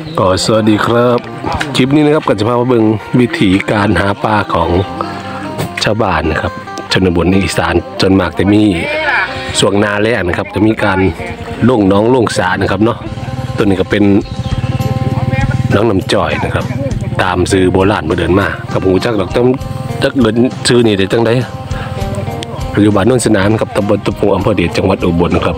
ก็สวัสดีครับคลิปนี้นะครับก็จะพามาเบิ่งวิธีการหาปลาของชาวบ้านนะครับชนบทในอีสานจนมากจะมีช่วงนาแล้งนะครับจะมีการล่งน้องล่งสานะครับเนาะตัวนี้ก็เป็นน้องน้ำจ่อยนะครับตามซื้อโบราณมาเดินมากับหูจักดอกต้องจักเดินซื้อนี่ได้จังไดปัจจุบันนนสนามกับตำบลตุพงอำเภอเดชจังหวัดอุบลนะครับ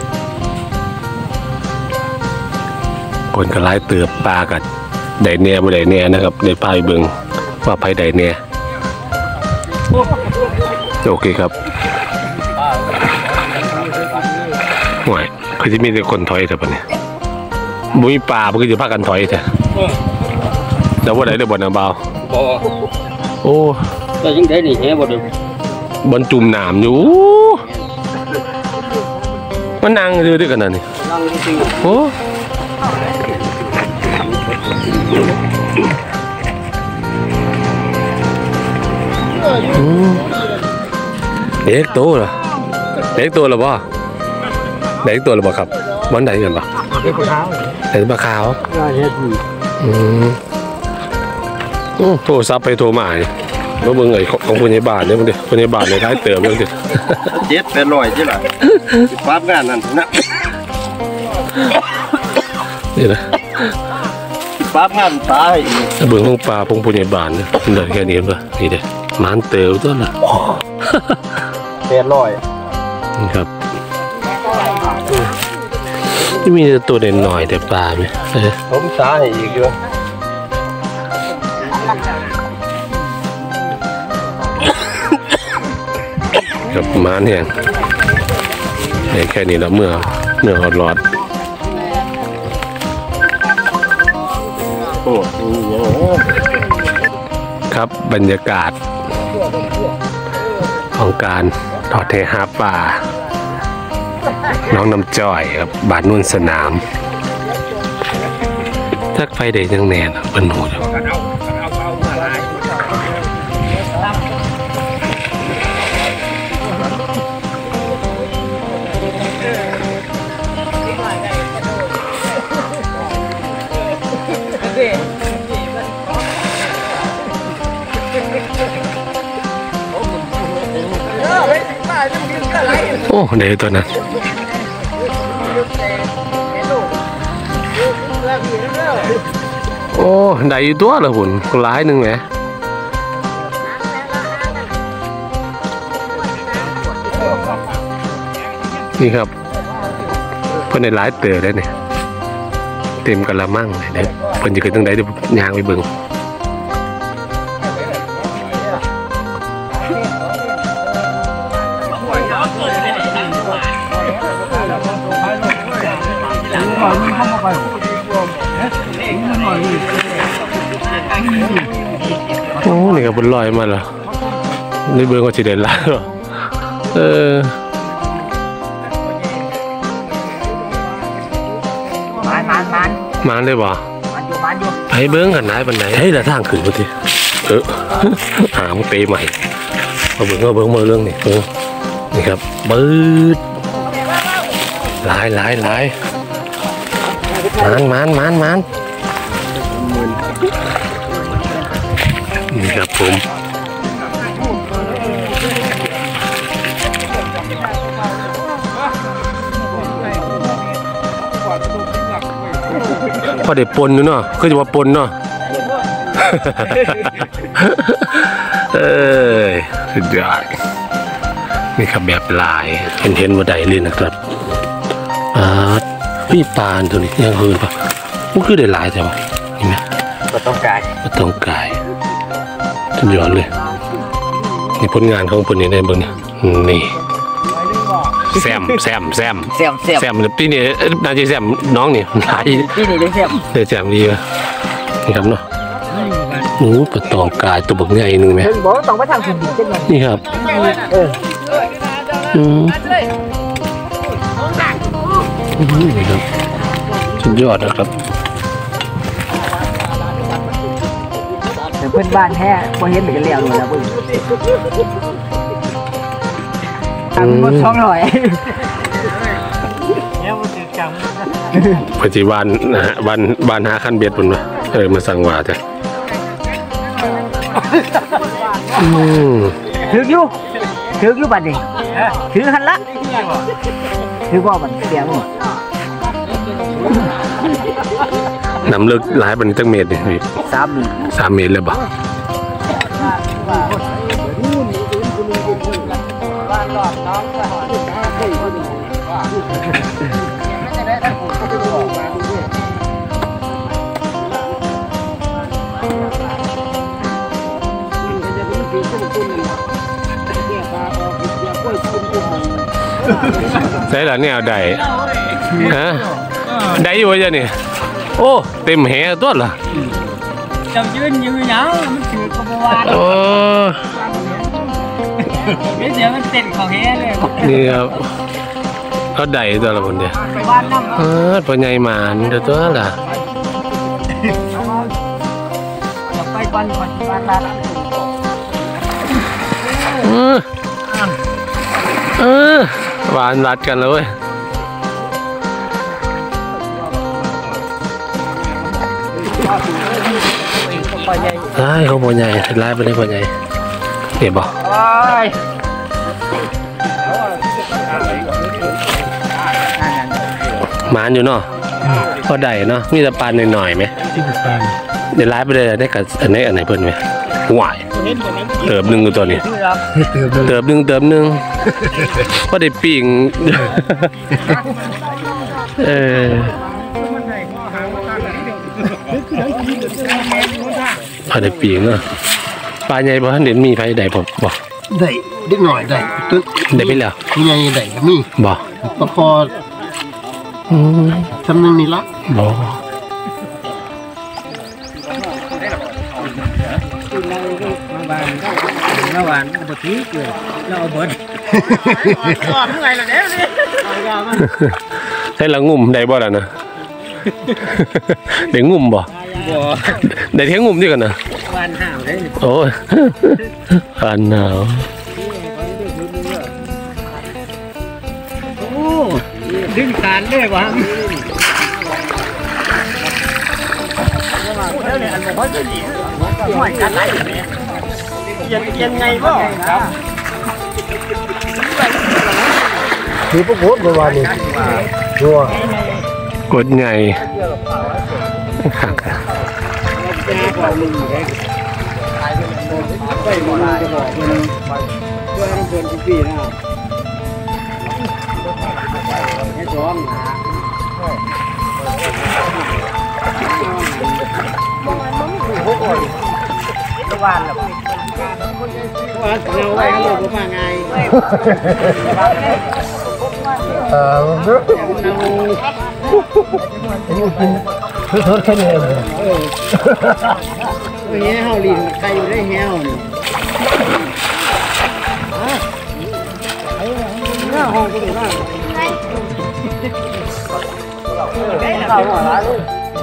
คนก็ไล่เติบปลากัดไดเนียบ่ไดเนียนะครับในปลายเบิงว่าไผไดเนียโอเคครับห่วยคือจะมีแต่คนถอยแต่ปะเนี่ยบุ้ยปลามันก็จะพากันถอยแต่แต่ว่าไดได้บ่นะเบาโอ้แต่ยังได้นี่แฮบ่ได้บนจุ่มน้ำอยู่มันนั่งอยู่ด้วยกันนั่นนี่นั่งจริงโอ้เด็กโตเหรอเด็กโตหรือเปล่าเด็กโตหรือเปล่าครับวันไหนกันปะเด็กขาวเด็กปลาขาวโทรซับไปโทรมาแล้วเบิ่งไอ้ของคนในบ้านเนี่ยมึงดิคนในบ้านในท้ายเติมมึงดิ 700ใช่ไหมปั๊บงานนั่นนะนี่นะปั๊บงานตายเบิ่งของปลาพงคนในบ้านเนี่ยเดินแค่นี้ป่ะนี่เด้มันเติมตัวละ 800 นี่ครับที่มีตัวเด่นหน่อยแต่ปลาไหมผมตายอีกเลยกับม้าเนี่ยแค่นี้แล้วเมื่อหลอดครับบรรยากาศของการทอดเทหาปลาน้องน้ำจ้อยครับบ้านนุ่นสนามทักไฟเด็กยังแน่นเป็นหนูอยู่โอ้เดี๋ยวตัวนั้นโอ้ได้ตัวละหุ่นหลายหนึ่งไหมนี่ครับเพื่อนในหลายเต๋อได้เนี่ยเต็มกะละมังเลยเด้เพื่อนจะเกิดตั้งใดเดี๋ยวยางไปเบิ่งโอ้นี่ก็บนลอยมาแล้วนี่เบิ่งว่าสิได้ละมันเลยบ่ไปเบิ้งกันไหนบันไหนให้ละทางขึ้นพอดีหางเปใหม่มาเบิ้งมาเรื่องนี่นี่ครับปื๊ดหลายมันนี่ครับผมพอได้ปนอยู่เนาะคือจะว่าปนเนาะสุดยอดนี่ครับแบบลายเห็นว่าใดเลยนะครับพี่ปานตัวนี้ยังคืนปะมันคือได้ลายแต่ว่าเห็นไหมก็ต้องกายสุดยอดเลยนี่ผลงานของคนนี้ได้บ้างนี่แซมพี่นี่น่าจะแซมน้องนี่หลายพี่นี่ได้แซมดีเลยนี่ครับเนาะหนูปลาตองกายตัวบักใหญ่หนึ่งไหมบอกต้องไปทางคุณดีเช่นกันนี่ครับนี่ครับสุดยอดนะครับเพื่อนบ้านแท้พอเห็นเหมือนกันแล้วเลยนะเพื่อนทำหมด200เนี่ยมันจืดจังปฏิวันนะฮะบ้านหาขั้นเบียดปุ่นมามาสั่งว่าจ้ะถืออยู่บัดนี้ถือหันละถือว่าบัดเสียงน้ำลึกหลายเป็นตั้งเมตรนี่พี่ 3 เมตร 3 เมตรเลยบ่ใช่แล้วเนี่ยได้ฮะได้อยู่จ้ะนี่โอ้เต็มแหตัวละจังยืนอยู่หยังมันถือกระบวานโอ้ไม่เดี๋ยวมันเต้นเขาแฮ่เลยนี่ครับเขาได้ตัวละคนเดียวไปบ้านน้ำปัญญามาตัวละไปบ้านรัดหวานรัดกันเลย ไล่เขาปัญญาไล่ไปเลยปัญญาเห็นบ่หมานอยู่เนาะพอได้เนาะมีแต่ปานหน่อยๆไหมเดี๋ยวไล่ไปเลยได้กับอันไหนเพิ่นไหมหวายเติบหนึ่งตัวนี้เติบหนึ่งพอได้ปิ่งพอได้ปิ่งเนาะปลาใหญ่บ่ทันเด่นมีไผได้บ่ได้เล็กหน่อยได้ตัวได้ไปแล้วใหญ่ได้ก็มีบ่ปลาคอทำนึงนี่ละบ่เมื่อวานปกติเกิดเราเอาเบิร์ดก่อนเมื่อไงล่ะเนี่ยใช่ละงุ่มได้บ่ล่ะนะได้งุ่มบ่ได้เที่ยงงุ่มดีกันนะวานห่าวได้โอ้ยอันหนาวโอ้ดึงการเลยวะยังไงบ่ครับถือพวกโคตรประมาณนี้ชัวกดใหญ่หักวานหรอวานเราไว้เขาบอกว่าไงทดแค่นี้เลยเฮ้ยเฮาลีนใครอยู่ได้เฮานี่หน้าห้องก็ดูหน้าเราหัวร้านเลย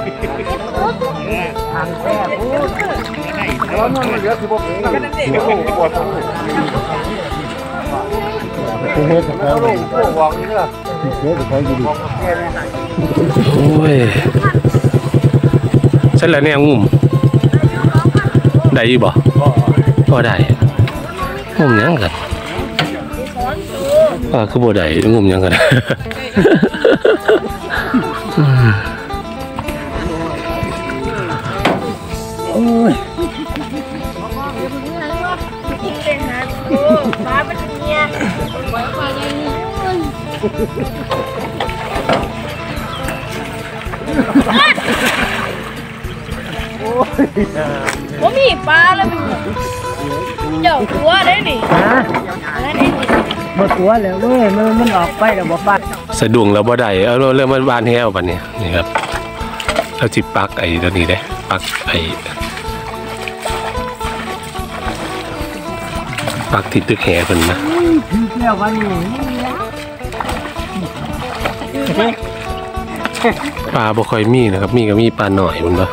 ทางแท้พูดแล้วมันเหลือสิบกก็นั่นเองเฮ็ดกับเขาวางนี่เด้อเฮ็ดกับเขาอยู่ดีโอ้ยเสร็จแล้วเนี่ยงุ่มได้อยู่บ่ก็ได้งุ่มยังกันคือบ่ได้งุ่มยังกันโอ้ยฟ้าเป็นเมียไว้มาอย่างนี้ว่ามีปลาแล้วมันเจ้าตัวได้ดิบ่ตัวแล้วเว้ยมันออกไปแล้วบ่ปลาสะดุ้งแล้วบ่ได้เอาเริ่มบ้านแห้วบัดนี้นี่ครับเราจิปักไอ้ตัวนี้ได้ปักที่ตึกแห่เพิ่นนะแล้ววันนี้ปลาบ่ค่อยมีนะครับมีก็มีปลาหน่อยมันบ่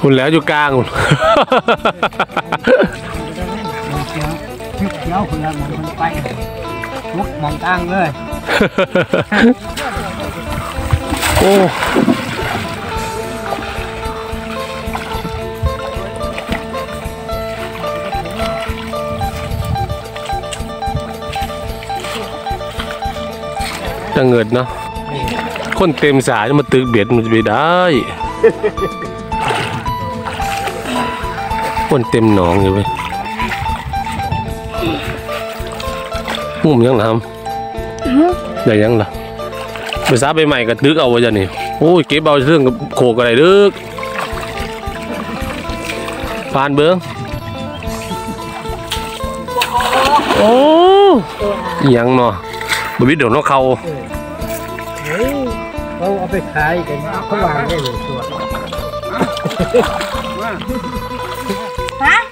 คุณแล้วอยู่กลางคุณเดี๋ยวคนละมันไปลุกมองกลางเลยโอ้จะเงินเนาะคนเต็มสายมาตึกเบียดมันจะไปได้ คนเต็มหนองอยู่เว้ยหุ่มยังล่ะครับได้ยังล่ะไปซาไปใหม่กับตึกเอาไว้จ้ะนี่โอ้ยเก็บเอาเรื่องกับโขกอะไรดึกปานเบิ้งโอ้ยังเนาะบวิดเดี๋ยวน้องเขาเขาเอาไปขายกันเขาวางได้เลยตัวฮะ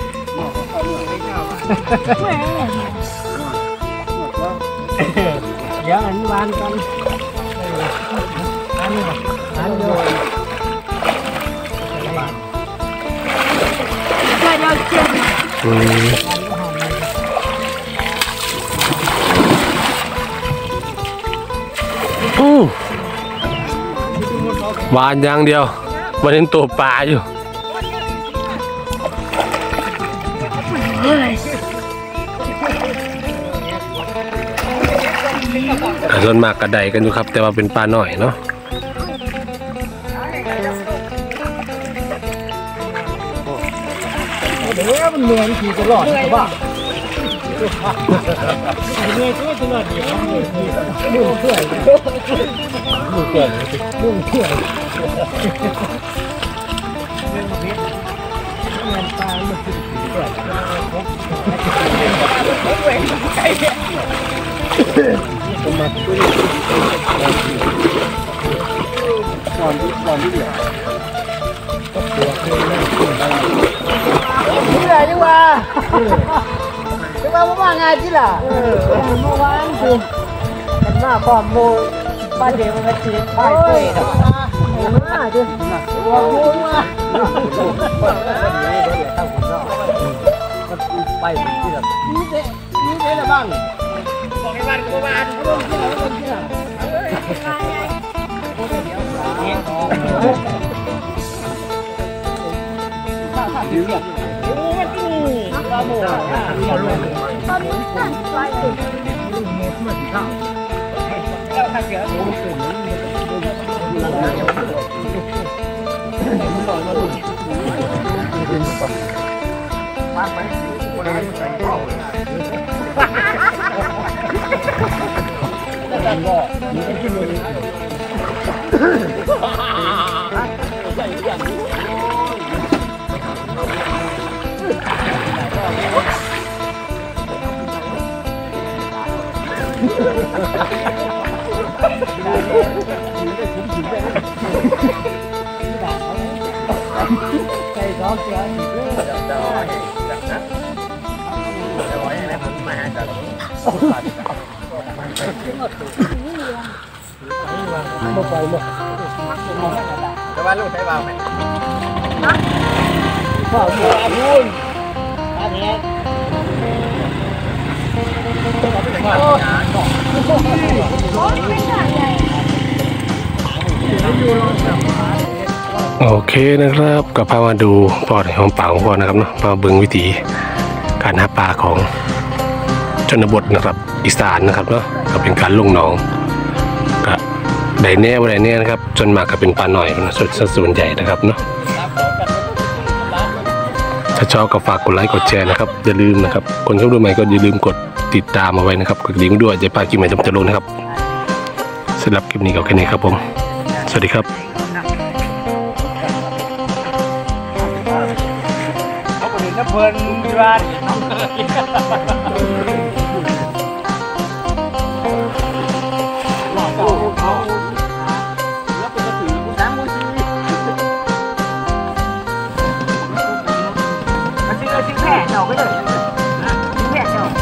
เดี๋ยวอันวานกันอันนี้อันเดียวใช่เราเจ็บหวานอย่างเดียววันนี้ตัวปลาอยู่ส่วนมากกระไดกันอยู่ครับแต่ว่าเป็นปลาหน่อยเนาะเดี๋ยวมันเหนื่อยขี่ตลอดใช่ป่ะเหนื่อยก็ตลอดเดี๋ยวมุ่งเพื่อนมุ่งเพื่อนมุ่งเพื่อนเงินตายมันคือเพื่อนก่อนที่เดี๋ยวนี่แหละจังหวะว่าไงที่ล่ะเมื่อวานคือกันมาความโมบ้านเดียวมันคือไปเลยมาดิว่าโมมาไปที่ละนี่เด้ละบ้างบอกให้บ้านก็บ้านก็ต้องที่ละต้องที่ละเดี๋ยวจะว่าลูกใช้เบาไหมพ่อหมูอาบุญอาเนี้ยโอเคนะครับก็พามาดูปอดของป่าของพ่อนะครับเนาะมาเบิ่งวิธีการหาปลาของชนบทนะครับอีสานนะครับเนาะก็เป็นการลงหนองก็ได้แน่ว่าได้แน่นะครับจนมากก็เป็นปลาหน่อยนะส่วนใหญ่นะครับเนาะถ้าชอบก็ฝากกดไลค์กดแชร์นะครับอย่าลืมนะครับคนเข้าดูใหม่ก็อย่าลืมกดติดตามเอาไว้นะครับกดลิงก์ด้วยจะพลาดคลิปใหม่จะลงนะครับสำหรับคลิปนี้ก็แค่นี้ครับผมสวัสดีครับน้ำเพลินร้านแพร่เจ้าก็เลยแพร่เจ้า